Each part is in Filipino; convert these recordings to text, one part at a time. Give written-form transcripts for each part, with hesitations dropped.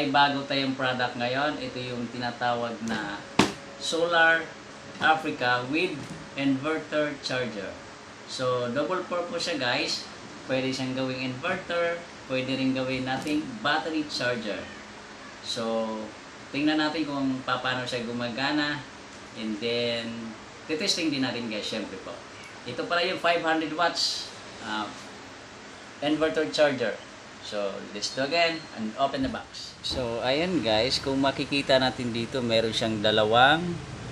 may bago tayong product ngayon. Ito yung tinatawag na Solar Africa with inverter charger. So, double purpose siya guys. Pwede siyang gawing inverter, pwede rin gawin nating battery charger. So, tingnan natin kung paano siya gumagana. And then, titesting din natin guys, syempre po. Ito pala yung 500 watts inverter charger. So, let's do again and open the box. So, ayan guys, kung makikita natin dito, meron siyang dalawang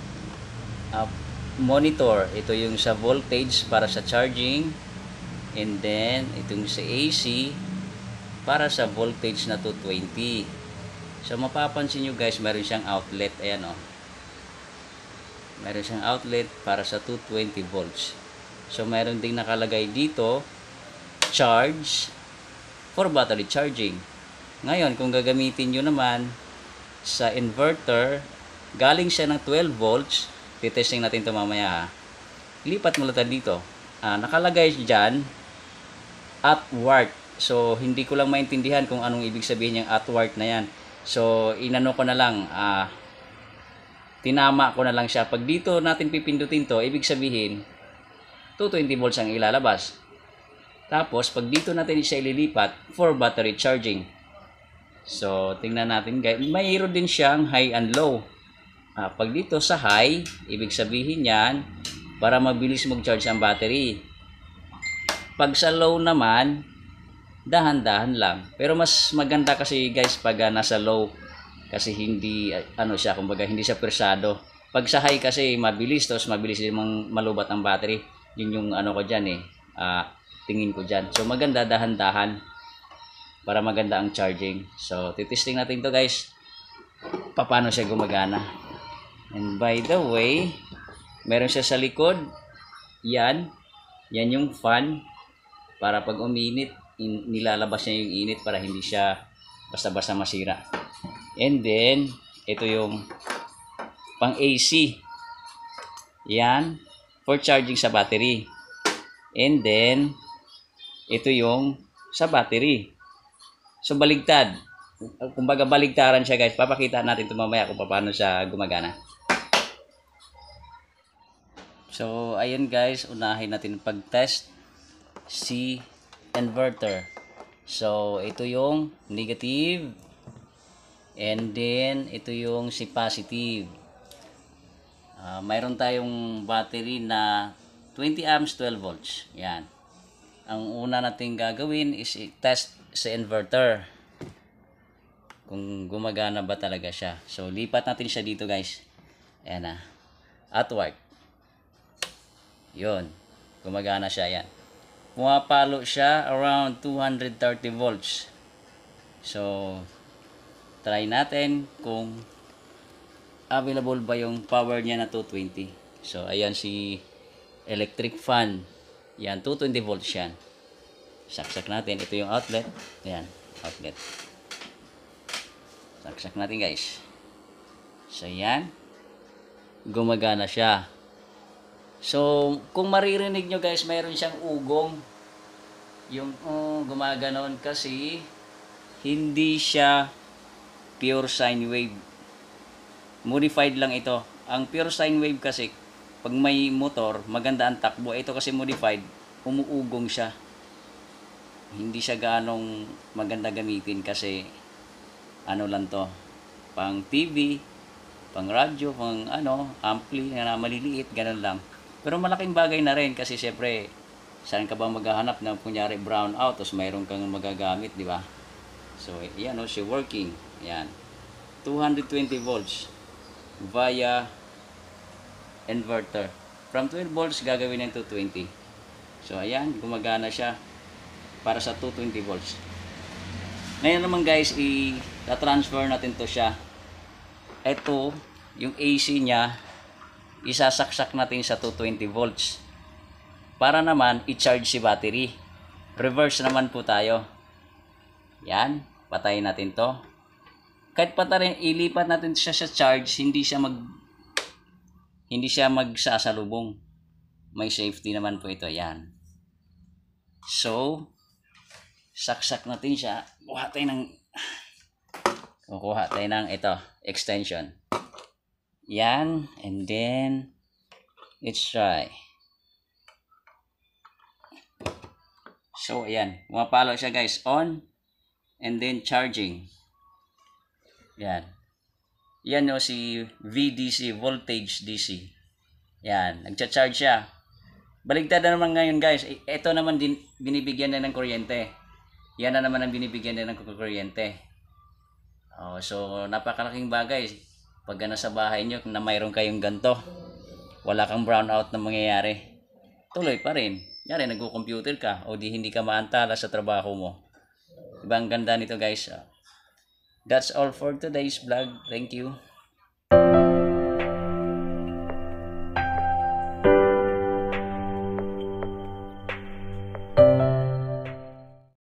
monitor. Ito yung sa voltage para sa charging. And then, itong sa AC para sa voltage na 220. So, mapapansin nyo guys, meron siyang outlet. Ayan o. Meron siyang outlet para sa 220 volts. So, meron ding nakalagay dito, charge for battery charging. Ngayon, kung gagamitin nyo naman sa inverter, galing siya ng 12 volts, titesting natin ito mamaya ha. Lipat mo lang dito. Nakalagay dyan, at watt. So, hindi ko lang maintindihan kung anong ibig sabihin yung at watt na yan. So, inano ko na lang, tinama ko na lang siya. Pag dito natin pipindutin to, ibig sabihin, 220 volts ang ilalabas. Tapos, pag dito natin siya ililipat for battery charging. So, tingnan natin guys. Mayroon din siyang high and low. Pag dito sa high, ibig sabihin yan, para mabilis mag-charge ang battery. Pag sa low naman, dahan-dahan lang. Pero mas maganda kasi guys pag nasa low. Kasi hindi, siya, kumbaga hindi siya persado. Pag sa high kasi mabilis, tapos mabilis din malubat ang battery. Yun yung ko dyan tingin ko dyan. So maganda dahan-dahan para maganda ang charging. So titesting natin to guys paano siya gumagana. And by the way, meron siya sa likod. Yan yung fan para pag uminit nilalabas niya yung init para hindi siya basta-basta masira. And then ito yung pang AC. Yan for charging sa battery. And then ito yung sa battery. So, baligtad. Kumbaga, baligtaran siya, guys. Papakita natin ito mamaya kung paano siya gumagana. So, ayun guys. Unahin natin pag-test si inverter. So, ito yung negative. And then, ito yung si positive. Mayroon tayong battery na 20 amps, 12 volts. Yan. Ang una natin gagawin is i-test sa inverter kung gumagana ba talaga siya. So, lipat natin siya dito guys. Ayan na. At work. Yun. Gumagana siya. Yan. Pumapalo siya around 230 volts. So, try natin kung available ba yung power niya na 220. So, ayan si electric fan. Yan, 220 volts yan. Saksak natin. Ito yung outlet. Yan, outlet. Saksak natin guys. So, yan. Gumagana siya. So, kung maririnig nyo guys, mayroon siyang ugong. Yung gumaganon kasi hindi siya pure sine wave. Modified lang ito. Ang pure sine wave kasi, pag may motor, maganda ang takbo. Ito kasi modified, umuugong siya. Hindi siya ganong maganda gamitin kasi lang to. Pang TV, pang radyo, pang ampli na maliliit, ganun lang. Pero malaking bagay na rin kasi syempre, saan ka ba maghahanap ng kunyari brown out, tapos mayroon kang magagamit, di ba? So, yan siya working. Yan. 220 volts via inverter. From 12 volts gagawin ng 220. So ayan, gumagana siya para sa 220 volts. Ngayon naman guys, i-transfer natin to siya. Ito, yung AC niya, isasaksak natin sa 220 volts. Para naman i-charge si battery. Reverse naman po tayo. Yan, patayin natin to. Kahit patayin, ilipat natin siya sa charge, hindi siya magsasalubong. May safety naman po ito. Yan. So, saksak natin siya. Buha tayo ng Kukuha tayo ng ito, extension. Yan, and then let's try. So ayan, pumapalo siya guys, on and then charging. Yan. Yan o si VDC, voltage DC. Yan, nagcha-charge siya. Baligtad na naman ngayon guys. Ito naman din binibigyan na ng kuryente. Yan na naman ang binibigyan na ng kuryente. Oh, so napakalaking bagay pag nasa bahay nyo na mayroon kayong ganto. Wala kang brownout na mangyayari. Tuloy pa rin. Yari, nagko-computer ka o di hindi ka maantala sa trabaho mo. Diba ang ganda nito guys? That's all for today's vlog. Thank you.